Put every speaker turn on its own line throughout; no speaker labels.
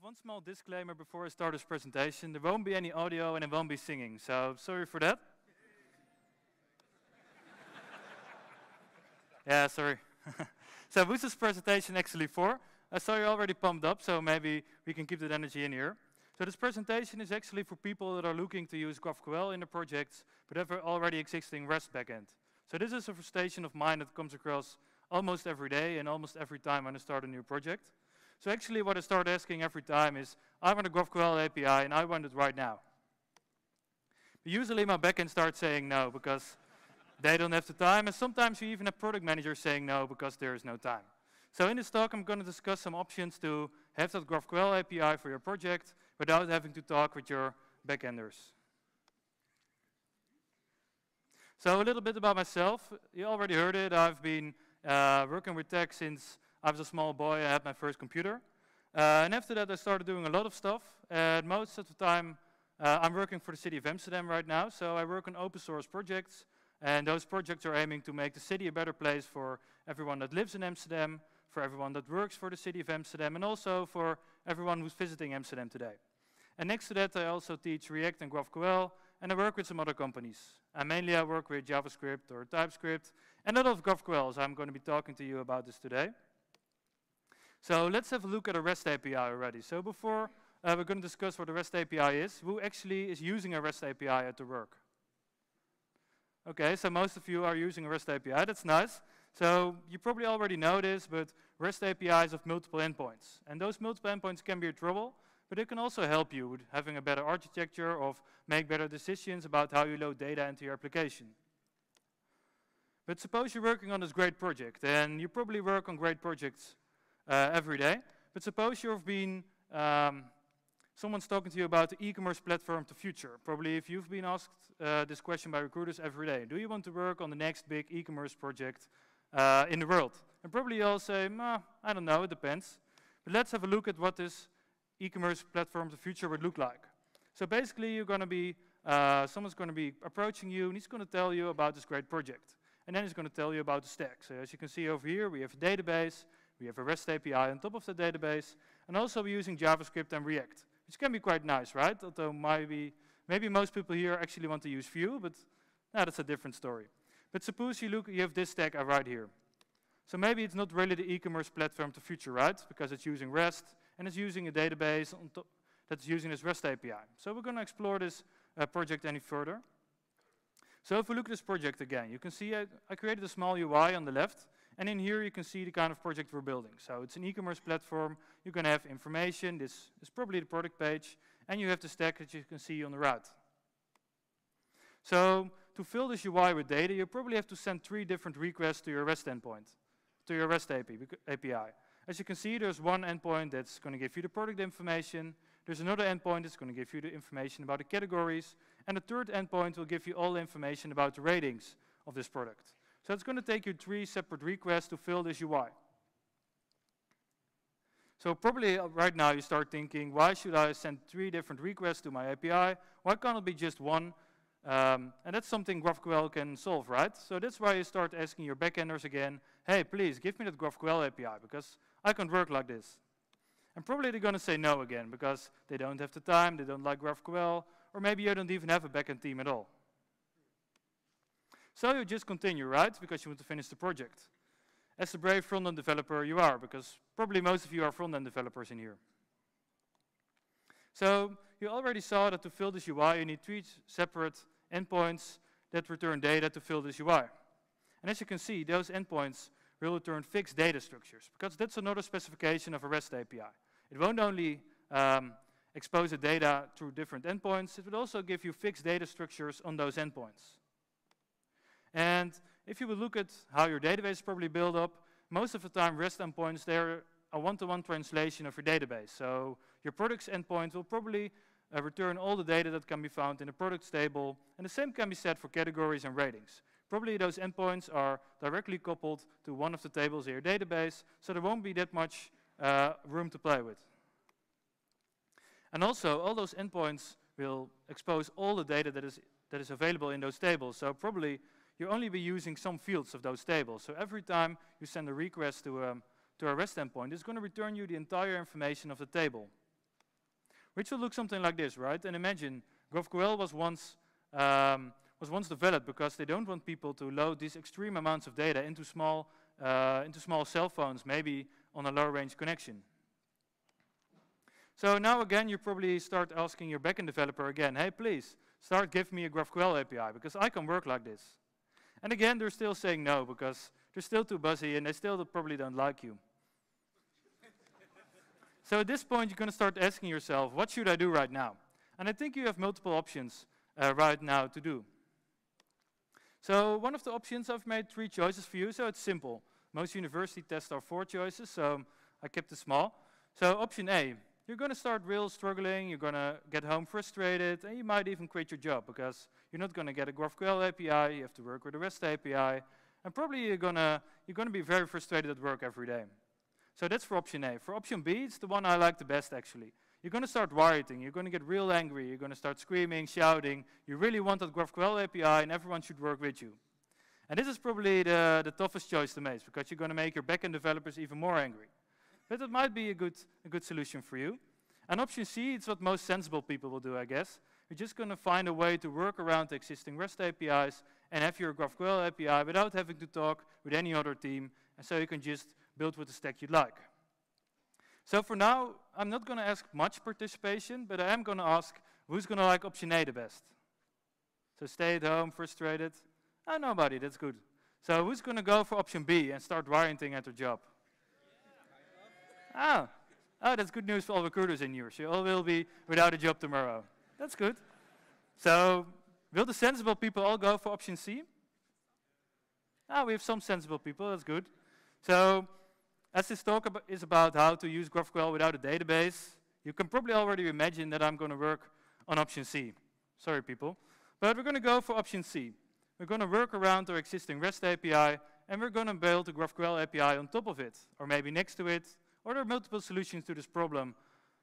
one small disclaimer before I start this presentation. There won't be any audio and it won't be singing, so sorry for that. Yeah, sorry. So who's this presentation actually for? I saw you already pumped up, so maybe we can keep that energy in here. So this presentation is actually for people that are looking to use GraphQL in their projects, but have already existing REST backend. So this is a frustration of mine that comes across almost every day and almost every time when I start a new project. So actually what I start asking every time is, I want a GraphQL API and I want it right now. But usually my backend starts saying no because they don't have the time, and sometimes you even have product managers saying no because there is no time. So in this talk I'm going to discuss some options to have that GraphQL API for your project without having to talk with your backenders. So a little bit about myself. You already heard it. I've been working with tech since I was a small boy. I had my first computer. And after that I started doing a lot of stuff. And most of the time I'm working for the city of Amsterdam right now. So I work on open source projects. And those projects are aiming to make the city a better place for everyone that lives in Amsterdam, for everyone that works for the city of Amsterdam, and also for everyone who's visiting Amsterdam today. And next to that I also teach React and GraphQL, and I work with some other companies. And mainly I work with JavaScript or TypeScript, and a lot of GraphQL, so I'm going to be talking to you about this today. So let's have a look at a REST API already. So before we're going to discuss what a REST API is, who actually is using a REST API at their work? Okay, so most of you are using a REST API, that's nice. So you probably already know this, but REST APIs have multiple endpoints. And those multiple endpoints can be a trouble, but it can also help you with having a better architecture or make better decisions about how you load data into your application. But suppose you're working on this great project, and you probably work on great projects every day, but suppose you've been, someone's talking to you about the e-commerce platform of the future. Probably if you've been asked this question by recruiters every day, do you want to work on the next big e-commerce project in the world? And probably you'll say, I don't know, it depends. But let's have a look at what this e-commerce platform of the future would look like. So basically you're going to be, someone's going to be approaching you and he's going to tell you about this great project. And then he's going to tell you about the stack. So as you can see over here, we have a database, we have a REST API on top of the database, and also we're using JavaScript and React, which can be quite nice, right? Although maybe most people here actually want to use Vue, but that's a different story. But suppose you have this stack right here. So maybe it's not really the e-commerce platform of the future, right? Because it's using REST, and it's using a database on top that's using this REST API. So we're going to explore this project any further. So if we look at this project again, you can see I created a small UI on the left, and in here you can see the kind of project we're building. So it's an e-commerce platform. You're going to have information. This is probably the product page, and you have the stack that you can see on the right. So to fill this UI with data, you probably have to send 3 different requests to your REST endpoint, to your REST API. As you can see, there's one endpoint that's going to give you the product information. There's another endpoint that's going to give you the information about the categories. And the third endpoint will give you all the information about the ratings of this product. So it's going to take you 3 separate requests to fill this UI. So probably right now you start thinking, why should I send 3 different requests to my API? Why can't it be just one? And that's something GraphQL can solve, right? So that's why you start asking your backenders again, hey, please give me that GraphQL API because I can't work like this. And probably they're going to say no again because they don't have the time, they don't like GraphQL, or maybe you don't even have a backend team at all. So you just continue, right? Because you want to finish the project. As a brave front-end developer you are, because probably most of you are front-end developers in here. So you already saw that to fill this UI you need 3 separate endpoints that return data to fill this UI. And as you can see, those endpoints will return fixed data structures, because that's another specification of a REST API. It won't only expose the data through different endpoints, it will also give you fixed data structures on those endpoints. And if you will look at how your database is probably built up, most of the time REST endpoints, they're a one-to-one translation of your database. So your products endpoint will probably return all the data that can be found in the products table, and the same can be said for categories and ratings. Probably those endpoints are directly coupled to one of the tables in your database, so there won't be that much room to play with. And also, all those endpoints will expose all the data that is available in those tables. So probably you'll only be using some fields of those tables. So every time you send a request to a REST endpoint, it's going to return you the entire information of the table. which will look something like this, right? And imagine GraphQL was once developed because they don't want people to load these extreme amounts of data into small cell phones, maybe on a low-range connection. So now again, you probably start asking your backend developer again, hey, please, start give me a GraphQL API, because I can work like this. And again, they're still saying no, because they're still too busy, and they still probably don't like you. So at this point, you're going to start asking yourself, what should I do right now? And I think you have multiple options right now to do. So one of the options, I've made 3 choices for you, so it's simple. Most university tests are 4 choices, so I kept it small. So option A, you're going to start real struggling, you're going to get home frustrated, and you might even quit your job, because you're not going to get a GraphQL API, you have to work with a REST API, and probably you're going to be very frustrated at work every day. So that's for option A. For option B, it's the one I like the best, actually. You're going to start rioting, you're going to get real angry, you're going to start screaming, shouting, you really want that GraphQL API, and everyone should work with you. And this is probably the toughest choice to make, because you're going to make your backend developers even more angry. But it might be a good solution for you. And option C, it's what most sensible people will do, I guess. You're just going to find a way to work around the existing REST APIs and have your GraphQL API without having to talk with any other team, and so you can just build with the stack you'd like. So for now, I'm not going to ask much participation, but I am going to ask who's going to like option A the best. So stay at home, frustrated. Oh, nobody, that's good. So who's going to go for option B and start rioting at their job? Oh, that's good news for all recruiters in here. So you all will be without a job tomorrow. That's good. So will the sensible people all go for option C? We have some sensible people, that's good. So as this talk is about how to use GraphQL without a database, you can probably already imagine that I'm going to work on option C. Sorry, people. But we're going to go for option C. We're going to work around our existing REST API, and we're going to build a GraphQL API on top of it, or maybe next to it, or there are multiple solutions to this problem.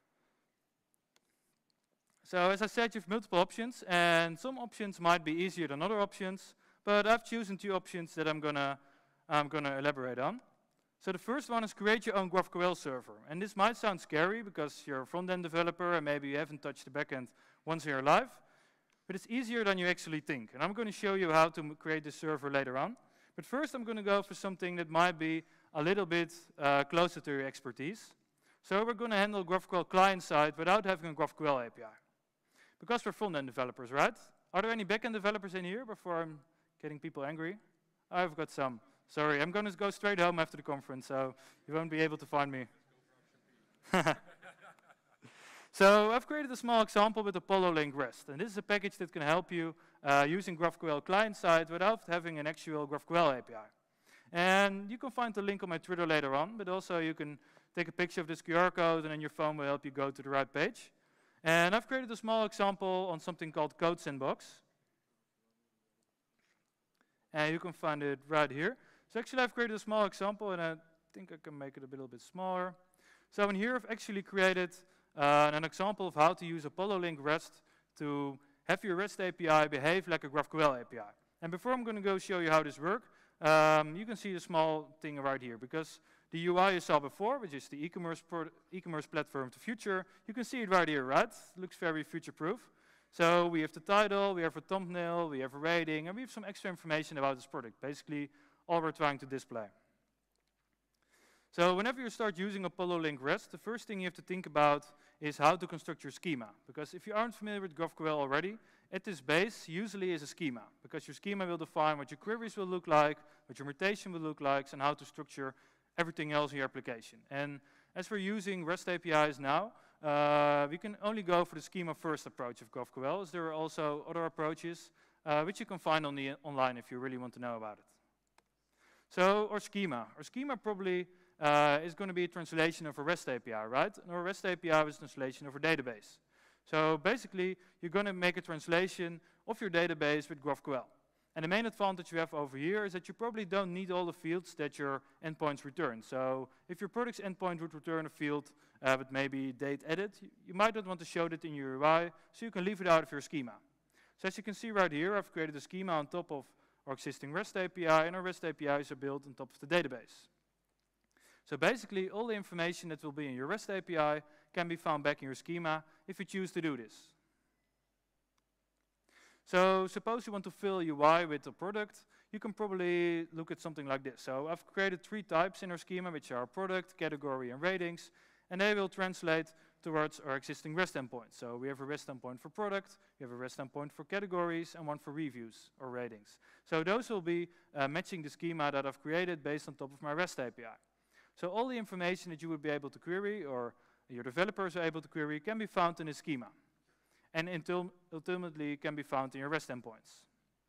So as I said, you have multiple options, and some options might be easier than other options, but I've chosen 2 options that I'm gonna elaborate on. So the first one is create your own GraphQL server. And this might sound scary because you're a front-end developer and maybe you haven't touched the backend once in your life, but it's easier than you actually think. And I'm going to show you how to create this server later on. But first I'm going to go for something that might be a little bit closer to your expertise. So we're going to handle GraphQL client-side without having a GraphQL API. Because we're front-end developers, right? Are there any back-end developers in here before I'm getting people angry? I've got some. Sorry, I'm going to go straight home after the conference, so you won't be able to find me. So I've created a small example with Apollo Link REST. And this is a package that can help you using GraphQL client-side without having an actual GraphQL API. And you can find the link on my Twitter later on, but also you can take a picture of this QR code and then your phone will help you go to the right page. And I've created a small example on something called Code Sandbox. And you can find it right here. So actually I've created a small example, and I think I can make it a little bit smaller. So in here I've actually created an example of how to use Apollo Link REST to have your REST API behave like a GraphQL API. And before I'm going to go show you how this works, you can see the small thing right here, because the UI you saw before, which is the e-commerce platform of the future, you can see it right here, right? It looks very future-proof. So we have the title, we have a thumbnail, we have a rating, and we have some extra information about this product, basically all we're trying to display. So whenever you start using Apollo Link REST, the first thing you have to think about is how to construct your schema. Because if you aren't familiar with GraphQL already, at this base usually is a schema, because your schema will define what your queries will look like, what your mutation will look like, and how to structure everything else in your application. And as we're using REST APIs now, we can only go for the schema-first approach of GraphQL, as there are also other approaches which you can find on online if you really want to know about it. So our schema probably is going to be a translation of a REST API, right? And our REST API is a translation of a database. So basically, you're going to make a translation of your database with GraphQL. And the main advantage you have over here is that you probably don't need all the fields that your endpoints return. So if your product's endpoint would return a field with maybe date edit, you might not want to show that in your UI, so you can leave it out of your schema. So as you can see right here, I've created a schema on top of our existing REST API, and our REST APIs are built on top of the database. So basically, all the information that will be in your REST API can be found back in your schema if you choose to do this. So suppose you want to fill UI with a product, you can probably look at something like this. So I've created 3 types in our schema, which are product, category, and ratings, and they will translate towards our existing REST endpoint. So we have a REST endpoint for product, we have a REST endpoint for categories, and one for reviews or ratings. So those will be matching the schema that I've created based on top of my REST API. So all the information that you would be able to query, or your developers are able to query, can be found in the schema. And ultimately can be found in your REST endpoints.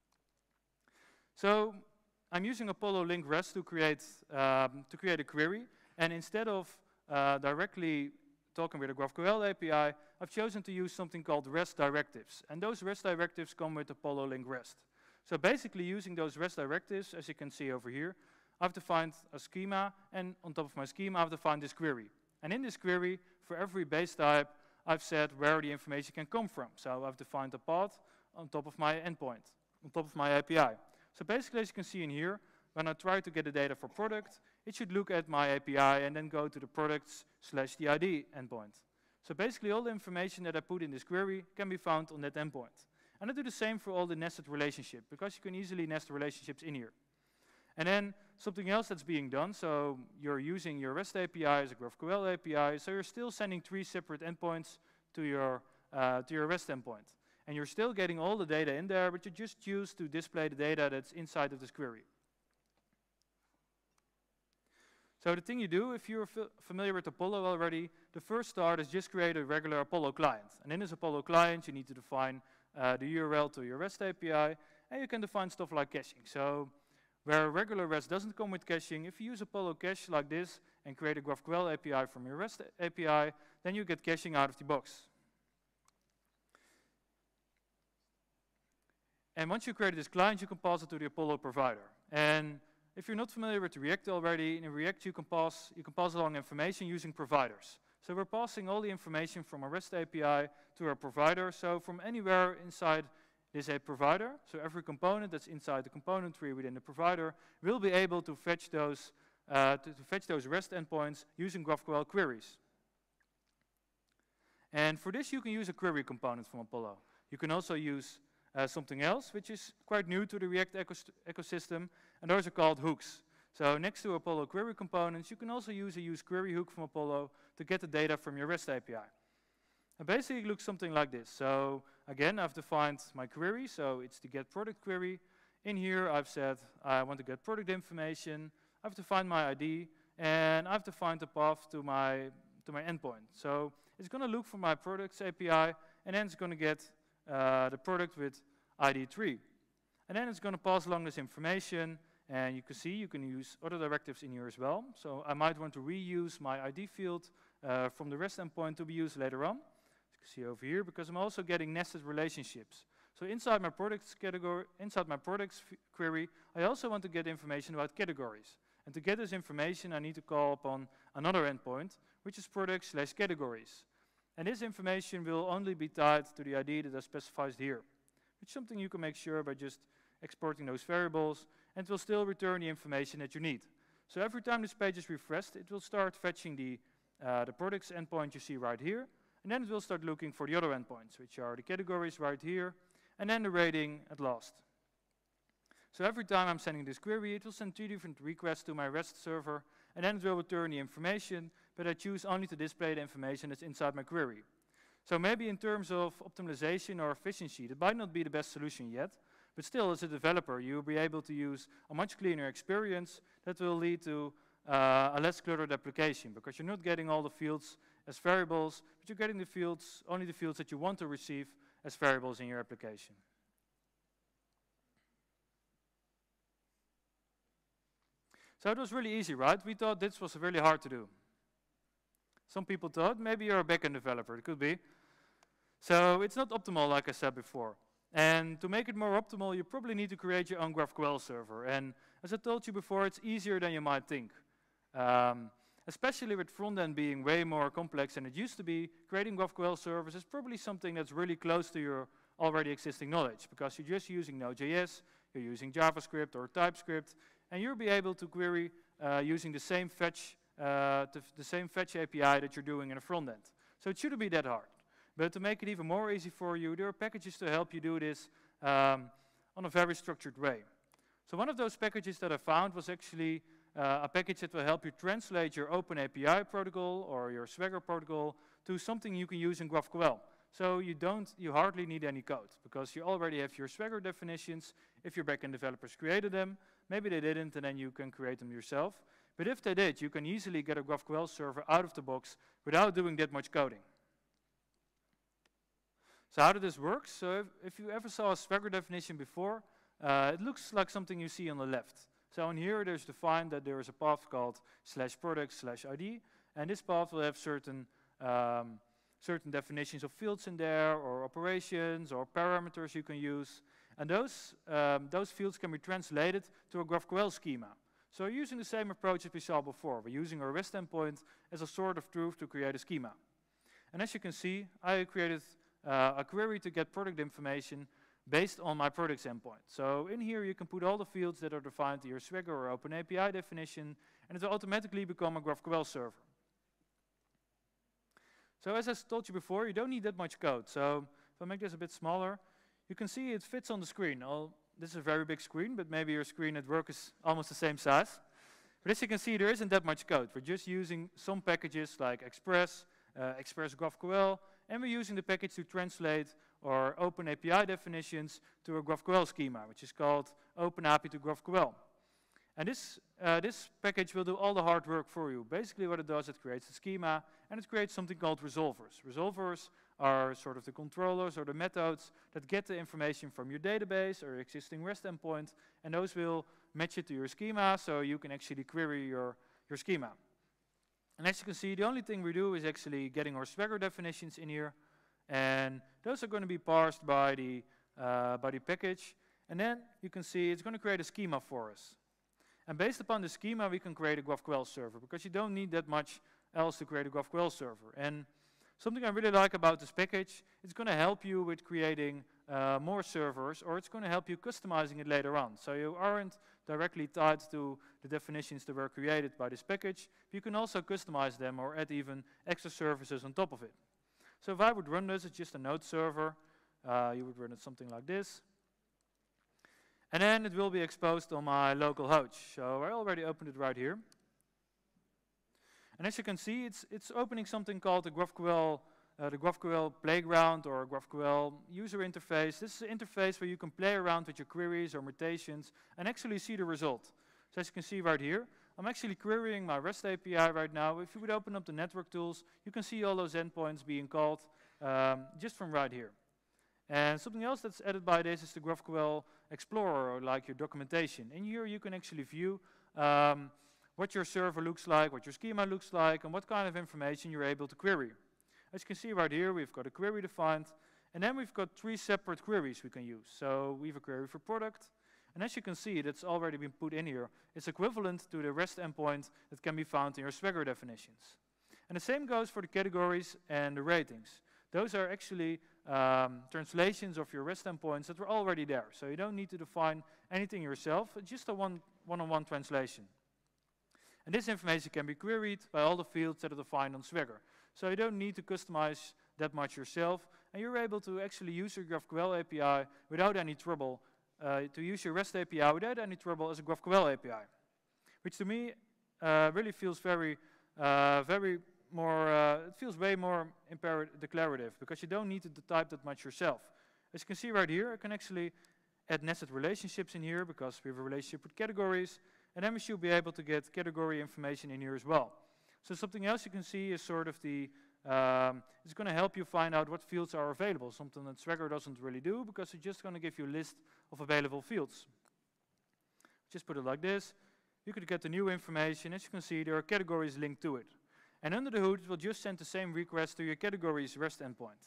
So I'm using Apollo Link REST to create a query, and instead of directly talking with a GraphQL API, I've chosen to use something called REST directives, and those REST directives come with Apollo Link REST. So basically, using those REST directives, as you can see over here, I've defined a schema, and on top of my schema, I've defined this query. And in this query, for every base type, I've said where the information can come from. So I've defined a path on top of my endpoint, on top of my API. So basically, as you can see in here, when I try to get the data for product, it should look at my API and then go to the products/the ID endpoint. So basically, all the information that I put in this query can be found on that endpoint. And I do the same for all the nested relationships, because you can easily nest the relationships in here. And then something else that's being done, so you're using your REST API as a GraphQL API, so you're still sending 3 separate endpoints to your REST endpoint. And you're still getting all the data in there, but you just choose to display the data that's inside of this query. So the thing you do, if you're familiar with Apollo already, the first start is just create a regular Apollo client. And in this Apollo client, you need to define the URL to your REST API, and you can define stuff like caching. So where regular REST doesn't come with caching, if you use Apollo Cache like this and create a GraphQL API from your REST API, then you get caching out of the box. And once you created this client, you can pass it to the Apollo provider. And if you're not familiar with React already, in React you can pass along information using providers. So we're passing all the information from a REST API to our provider. So from anywhere inside this provider, so every component that's inside the component tree within the provider will be able to fetch those REST endpoints using GraphQL queries. And for this, you can use a query component from Apollo. You can also use something else, which is quite new to the React ecosystem, and those are called hooks. So next to Apollo query components, you can also use a useQuery hook from Apollo to get the data from your REST API. And basically, it looks something like this. So again, I've defined my query, so it's the get product query. In here, I've said I want to get product information. I've defined my ID, and I've defined the path to my endpoint. So it's going to look for my products API, and then it's going to get the product with ID 3. And then it's going to pass along this information, and you can see you can use other directives in here as well. So I might want to reuse my ID field from the REST endpoint to be used later on. As you can see over here, because I'm also getting nested relationships. So inside my products category, inside my products query, I also want to get information about categories. And to get this information, I need to call upon another endpoint, which is products/categories. And this information will only be tied to the ID that I specified here, which is something you can make sure by just exporting those variables, and it will still return the information that you need. So every time this page is refreshed, it will start fetching the products endpoint you see right here, and then it will start looking for the other endpoints, which are the categories right here, and then the rating at last. So every time I'm sending this query, it will send 3 different requests to my REST server, and then it will return the information, but I choose only to display the information that's inside my query. So maybe in terms of optimization or efficiency, that might not be the best solution yet, but still as a developer, you'll be able to use a much cleaner experience that will lead to a less cluttered application, because you're not getting all the fields as variables, but you're getting the fields, only the fields that you want to receive as variables in your application. So it was really easy, right? We thought this was really hard to do. Some people thought maybe you're a backend developer, it could be. So it's not optimal, like I said before. And to make it more optimal, you probably need to create your own GraphQL server. And as I told you before, it's easier than you might think. Especially with front-end being way more complex than it used to be, creating GraphQL servers is probably something that's really close to your already existing knowledge, because you're just using Node.js, you're using JavaScript or TypeScript, and you'll be able to query using the same fetch API that you're doing in the front end. So it shouldn't be that hard. But to make it even more easy for you, there are packages to help you do this on a very structured way. So one of those packages that I found was actually a package that will help you translate your OpenAPI protocol or your Swagger protocol to something you can use in GraphQL. So you hardly need any code, because you already have your Swagger definitions. If your backend developers created them, maybe they didn't, and then you can create them yourself. But if they did, you can easily get a GraphQL server out of the box without doing that much coding. So how did this work? So if you ever saw a Swagger definition before, it looks like something you see on the left. So in here, there's defined that there is a path called /product/ID, and this path will have certain definitions of fields in there, or operations, or parameters you can use. And those fields can be translated to a GraphQL schema. So we're using the same approach as we saw before. We're using our REST endpoint as a sort of truth to create a schema. And as you can see, I created a query to get product information based on my products endpoint. So in here, you can put all the fields that are defined in your Swagger or OpenAPI definition, and it will automatically become a GraphQL server. So as I told you before, you don't need that much code. So if I make this a bit smaller, you can see it fits on the screen. This is a very big screen, but maybe your screen at work is almost the same size. But as you can see, there isn't that much code. We're just using some packages like Express, Express GraphQL, and we're using the package to translate our OpenAPI definitions to a GraphQL schema, which is called OpenAPI to GraphQL. And this package will do all the hard work for you. Basically what it does, it creates a schema, and it creates something called resolvers. Resolvers are sort of the controllers or the methods that get the information from your database or existing REST endpoint, and those will match it to your schema, so you can actually query your schema. And as you can see, the only thing we do is actually getting our Swagger definitions in here, and those are going to be parsed by the package. And then you can see it's going to create a schema for us. And based upon the schema, we can create a GraphQL server, because you don't need that much else to create a GraphQL server. And something I really like about this package, it's going to help you with creating more servers, or it's going to help you customizing it later on. So you aren't directly tied to the definitions that were created by this package. You can also customize them or add even extra services on top of it. So if I would run this, it's just a node server. You would run it something like this. And then it will be exposed on my local host. So I already opened it right here. And as you can see, it's opening something called the GraphQL playground or GraphQL user interface. This is an interface where you can play around with your queries or mutations and actually see the result. So as you can see right here, I'm actually querying my REST API right now. If you would open up the network tools, you can see all those endpoints being called just from right here. And something else that's added by this is the GraphQL Explorer, or like your documentation. In here you can actually view what your server looks like, what your schema looks like, and what kind of information you're able to query. As you can see right here, we've got a query defined, and then we've got 3 separate queries we can use. So we have a query for product, and as you can see, that's already been put in here. It's equivalent to the REST endpoint that can be found in your Swagger definitions. And the same goes for the categories and the ratings. Those are actually translations of your REST endpoints that were already there. So you don't need to define anything yourself, it's just a one-on-one translation. And this information can be queried by all the fields that are defined on Swagger. So you don't need to customize that much yourself, and you're able to actually use your GraphQL API without any trouble, to use your REST API without any trouble as a GraphQL API. Which to me really feels it feels way more declarative, because you don't need to type that much yourself. As you can see right here, I can actually add nested relationships in here, because we have a relationship with categories, and then we should be able to get category information in here as well. So something else you can see is sort of it's going to help you find out what fields are available, something that Swagger doesn't really do, because it's just going to give you a list of available fields. Just put it like this. You could get the new information. As you can see, there are categories linked to it. And under the hood, it will just send the same request to your categories REST endpoint.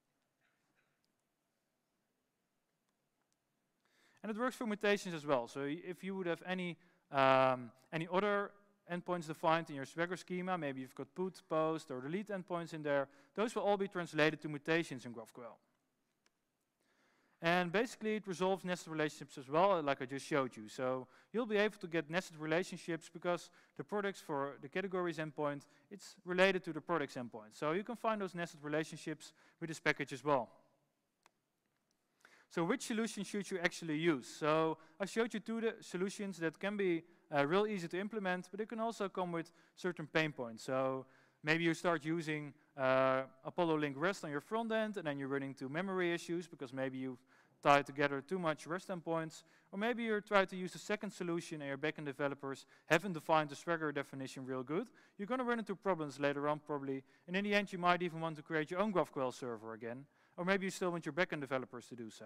And it works for mutations as well. So if you would have any other endpoints defined in your Swagger schema, maybe you've got put, post, or delete endpoints in there, those will all be translated to mutations in GraphQL. And basically it resolves nested relationships as well, like I just showed you. So you'll be able to get nested relationships because the products for the categories endpoint, it's related to the products endpoint. So you can find those nested relationships with this package as well. So which solution should you actually use? So I showed you two solutions that can be real easy to implement, but it can also come with certain pain points. So maybe you start using Apollo Link REST on your front end, and then you run into memory issues because maybe you've tied together too much REST endpoints. Or maybe you try to use the second solution and your backend developers haven't defined the Swagger definition real good. You're going to run into problems later on probably, and in the end you might even want to create your own GraphQL server again. Or maybe you still want your backend developers to do so.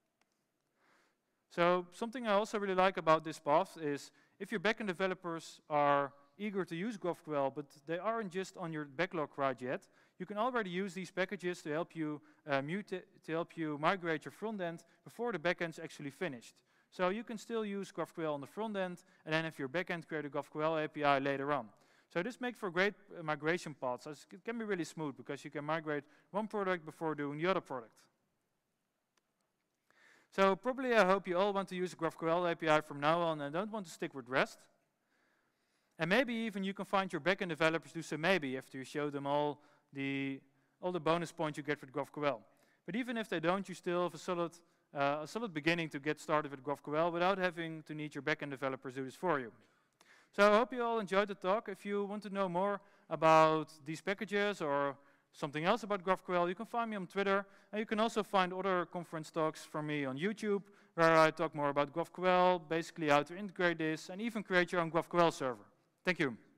So something I also really like about this path is if your backend developers are eager to use GraphQL, but they aren't just on your backlog right yet, you can already use these packages to help you migrate your front end before the backend's actually finished. So you can still use GraphQL on the front end, and then if your backend create a GraphQL API later on. So this makes for great migration paths. It can be really smooth because you can migrate one product before doing the other product. So probably I hope you all want to use a GraphQL API from now on and don't want to stick with REST. And maybe even you can find your backend developers do so maybe after you show them all the bonus points you get with GraphQL. But even if they don't, you still have a solid beginning to get started with GraphQL without having to need your backend developers do this for you. So I hope you all enjoyed the talk. If you want to know more about these packages or something else about GraphQL, you can find me on Twitter. And you can also find other conference talks from me on YouTube, where I talk more about GraphQL, basically how to integrate this, and even create your own GraphQL server. Thank you.